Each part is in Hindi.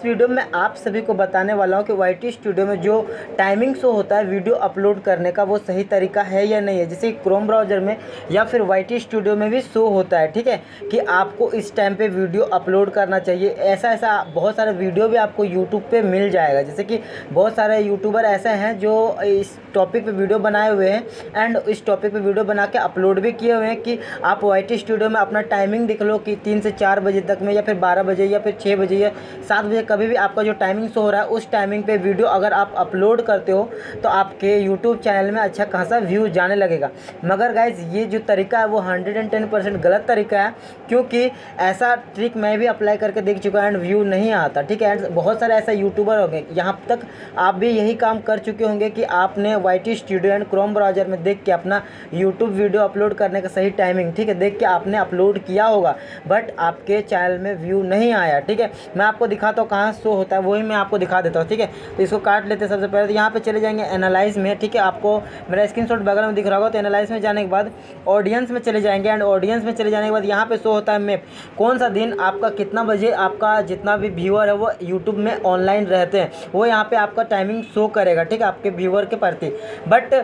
वीडियो में आप सभी को बताने वाला हूँ कि YT स्टूडियो में जो टाइमिंग शो होता है वीडियो अपलोड करने का, वो सही तरीका है या नहीं है। जैसे क्रोम ब्राउज़र में या फिर YT स्टूडियो में भी शो होता है, ठीक है, कि आपको इस टाइम पे वीडियो अपलोड करना चाहिए। ऐसा बहुत सारे वीडियो भी आपको यूट्यूब पे मिल जाएगा। जैसे कि बहुत सारे यूट्यूबर ऐसे हैं जो इस टॉपिक पे वीडियो बनाए हुए हैं एंड इस टॉपिक पे वीडियो बना के अपलोड भी किए हुए हैं कि आप YT स्टूडियो में अपना टाइमिंग देख लो कि 3 से 4 बजे तक में, या फिर 12 बजे या फिर 6 बजे या 7 बजे, कभी भी आपका जो टाइमिंग शो हो रहा है उस टाइमिंग पे वीडियो अगर आप अपलोड करते हो तो आपके यूट्यूब चैनल में अच्छा खासा व्यू जाने लगेगा। मगर गाइज ये जो तरीका है वो 110% गलत तरीका है, क्योंकि ऐसा ट्रिक मैं भी अप्लाई करके देख चुका एंड व्यू नहीं आता, ठीक है। एंड बहुत सारे ऐसे यूट्यूबर होंगे, यहाँ तक आप भी यही काम कर चुके होंगे कि आपने YT studio and Chrome browser में देख के अपना यूट्यूब वीडियो अपलोड करने का सही टाइमिंग, ठीक है, देख के आपने अपलोड किया होगा, बट आपके चैनल में व्यू नहीं आया, ठीक है। मैं आपको दिखाता हूँ कहाँ शो होता है, वही मैं आपको दिखा देता हूँ, ठीक है। तो इसको काट लेते हैं। सबसे पहले तो यहाँ पे चले जाएंगे एनालाइज में, ठीक है, आपको मेरा स्क्रीनशॉट बगल में दिख रहा होगा। तो एनालाइज में जाने के बाद ऑडियंस में चले जाएंगे एंड ऑडियंस में चले जाने के बाद यहाँ पे शो होता है मैप, कौन सा दिन आपका कितना बजे आपका जितना भी व्यूअर है वो यूट्यूब में ऑनलाइन रहते हैं, वो यहाँ पे आपका टाइमिंग शो करेगा, ठीक है, आपके व्यूअर के प्रति। बट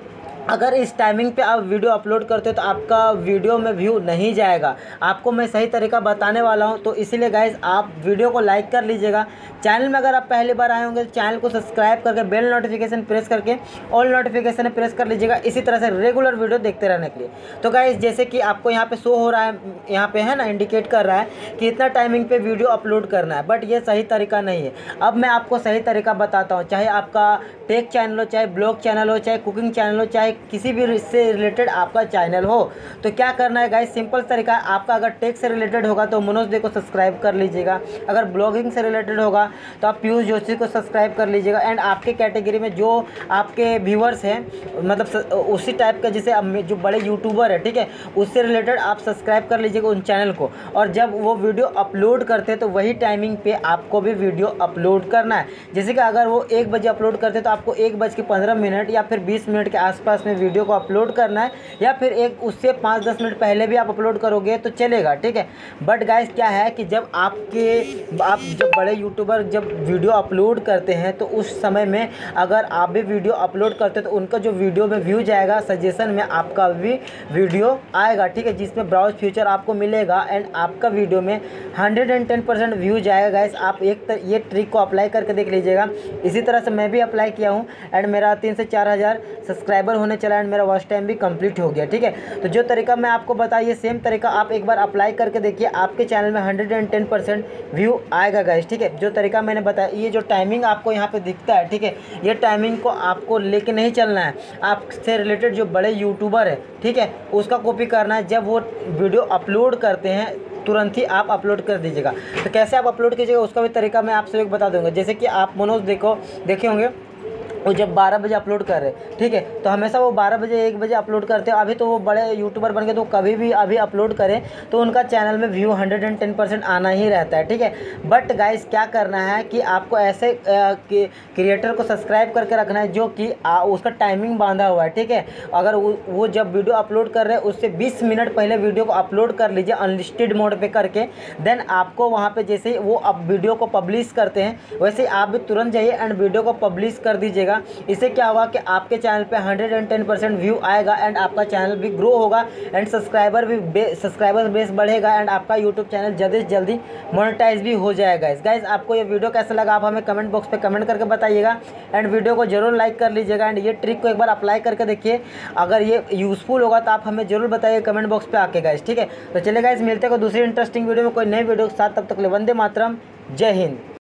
अगर इस टाइमिंग पे आप वीडियो अपलोड करते हो तो आपका वीडियो में व्यू नहीं जाएगा। आपको मैं सही तरीका बताने वाला हूं, तो इसीलिए गाइज आप वीडियो को लाइक कर लीजिएगा। चैनल में अगर आप पहली बार आए होंगे तो चैनल को सब्सक्राइब करके बेल नोटिफिकेशन प्रेस करके ऑल नोटिफिकेशन प्रेस कर लीजिएगा, इसी तरह से रेगुलर वीडियो देखते रहने के लिए। तो गाइज जैसे कि आपको यहाँ पे शो हो रहा है, यहाँ पे है ना, इंडिकेट कर रहा है कि इतना टाइमिंग पे वीडियो अपलोड करना है, बट ये सही तरीका नहीं है। अब मैं आपको सही तरीका बताता हूँ। चाहे आपका टेक चैनल हो, चाहे ब्लॉग चैनल हो, चाहे कुकिंग चैनल हो, चाहे किसी भी इससे रिलेटेड आपका चैनल हो, तो क्या करना है गाइस, सिंपल तरीका है। आपका अगर टेक से रिलेटेड होगा तो मनोज दे को सब्सक्राइब कर लीजिएगा, अगर ब्लॉगिंग से रिलेटेड होगा तो आप पीयूष जोशी को सब्सक्राइब कर लीजिएगा। एंड आपके कैटेगरी में जो आपके व्यूअर्स हैं, मतलब उसी टाइप का जैसे जो बड़े यूट्यूबर है, ठीक है, उससे रिलेटेड आप सब्सक्राइब कर लीजिएगा उन चैनल को। और जब वो वीडियो अपलोड करते हैं तो वही टाइमिंग पे आपको भी वीडियो अपलोड करना है। जैसे कि अगर वो 1 बजे अपलोड करते हैं तो आपको 1:15 या फिर 20 मिनट के आसपास में वीडियो को अपलोड करना है, या फिर उससे 5-10 मिनट पहले भी आप अपलोड करोगे तो चलेगा, ठीक है। बट गाइस क्या है कि जब आप जो बड़े यूट्यूबर जब वीडियो अपलोड करते हैं तो उस समय में अगर आप भी वीडियो अपलोड करते हैं तो उनका जो वीडियो में व्यू जाएगा, सजेशन में आपका भी वीडियो आएगा, ठीक है, जिसमें ब्राउज फीचर आपको मिलेगा एंड आपका वीडियो में 110% व्यू जाएगा। गाइस आप ये ट्रिक को अप्लाई करके देख लीजिएगा। इसी तरह से मैं भी अप्लाई किया हूँ एंड मेरा 3 से 4 हज़ार सब्सक्राइबर होने चला एंड मेरा वॉच टाइम भी कंप्लीट हो गया, ठीक है। तो जो तरीका मैं आपको बताइए सेम तरीका आप एक बार अप्लाई करके देखिए, आपके चैनल में 110% व्यू आएगा गाइस, ठीक है। जो तरीका मैंने बताया, ये जो टाइमिंग आपको यहाँ पे दिखता है, ठीक है, ये टाइमिंग को आपको लेके नहीं चलना है। आपसे रिलेटेड जो बड़े यूट्यूबर है, ठीक है, उसका कॉपी करना है। जब वो वीडियो अपलोड करते हैं तुरंत ही आप अपलोड कर दीजिएगा। तो कैसे आप अपलोड कीजिएगा उसका भी तरीका मैं आप सभी को बता दूंगा। जैसे कि आप मनोज देखे होंगे वो जब 12 बजे अपलोड कर रहे, ठीक है, तो हमेशा वो 12 बजे 1 बजे अपलोड करते हैं। अभी तो वो बड़े यूट्यूबर बन गए तो कभी भी अभी अपलोड करें तो उनका चैनल में व्यू 110% आना ही रहता है, ठीक है। बट गाइस क्या करना है कि आपको ऐसे क्रिएटर को सब्सक्राइब करके रखना है जो कि उसका टाइमिंग बांधा हुआ है, ठीक है। अगर वो जब वीडियो अपलोड कर रहे हैं उससे 20 मिनट पहले वीडियो को अपलोड कर लीजिए अनलिस्टेड मोड पर करके। देन आपको वहाँ पर जैसे ही वो अब वीडियो को पब्लिश करते हैं वैसे आप भी तुरंत जाइए एंड वीडियो को पब्लिश कर दीजिएगा। इससे क्या होगा कि आपके चैनल पे 110% व्यू आएगा एंड आपका चैनल भी ग्रो होगा एंड सब्सक्राइबर बेस बढ़ेगा एंड आपका यूट्यूब चैनल जल्दी से जल्दी मोनेटाइज भी हो जाएगा। गाइस आपको ये वीडियो कैसा लगा आप हमें कमेंट बॉक्स पे कमेंट करके बताइएगा एंड वीडियो को जरूर लाइक कर लीजिएगा एंड ये ट्रिक को एक बार अप्लाई करके देखिए। अगर ये यूजफुल होगा तो आप हमें जरूर बताइए कमेंट बॉक्स पे आके गाइस, ठीक है। तो चलिए गाइस मिलते हैं कोई दूसरी इंटरेस्टिंग वीडियो में कोई नई वीडियो के साथ, तब तक के लिए वंदे मातरम, जय हिंद।